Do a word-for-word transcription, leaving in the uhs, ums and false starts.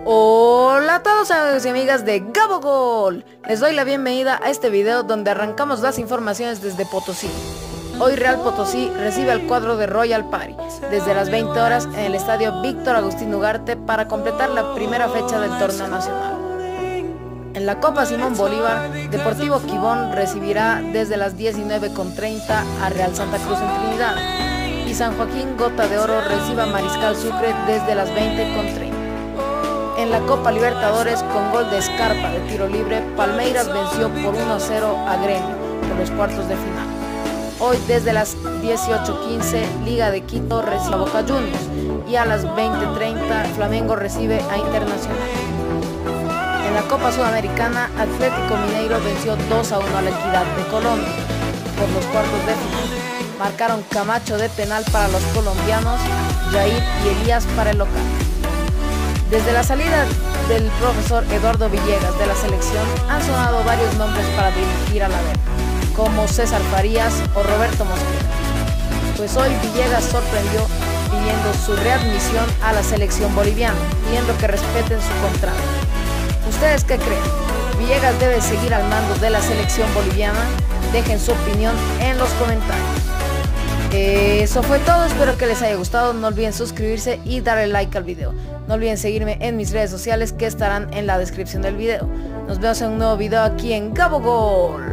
Hola a todos amigos y amigas de Gabogol. Les doy la bienvenida a este video donde arrancamos las informaciones desde Potosí. Hoy Real Potosí recibe al cuadro de Royal Party desde las veinte horas en el estadio Víctor Agustín Ugarte para completar la primera fecha del torneo nacional. En la Copa Simón Bolívar, Deportivo Quibón recibirá desde las diecinueve con treinta a Real Santa Cruz en Trinidad y San Joaquín Gota de Oro recibe a Mariscal Sucre desde las veinte con treinta. En la Copa Libertadores, con gol de Scarpa de tiro libre, Palmeiras venció por uno a cero a Gremio por los cuartos de final. Hoy desde las dieciocho quince, Liga de Quito recibe a Boca Juniors y a las veinte treinta Flamengo recibe a Internacional. En la Copa Sudamericana, Atlético Mineiro venció dos a uno a la Equidad de Colombia por los cuartos de final. Marcaron Camacho de penal para los colombianos, Jair y Elías para el local. Desde la salida del profesor Eduardo Villegas de la selección han sonado varios nombres para dirigir a la verde, como César Farías o Roberto Mosquera. Pues hoy Villegas sorprendió pidiendo su readmisión a la selección boliviana, pidiendo que respeten su contrato. ¿Ustedes qué creen? ¿Villegas debe seguir al mando de la selección boliviana? Dejen su opinión en los comentarios. Eso fue todo, espero que les haya gustado, no olviden suscribirse y darle like al video. No olviden seguirme en mis redes sociales que estarán en la descripción del video. Nos vemos en un nuevo video aquí en Gabogol.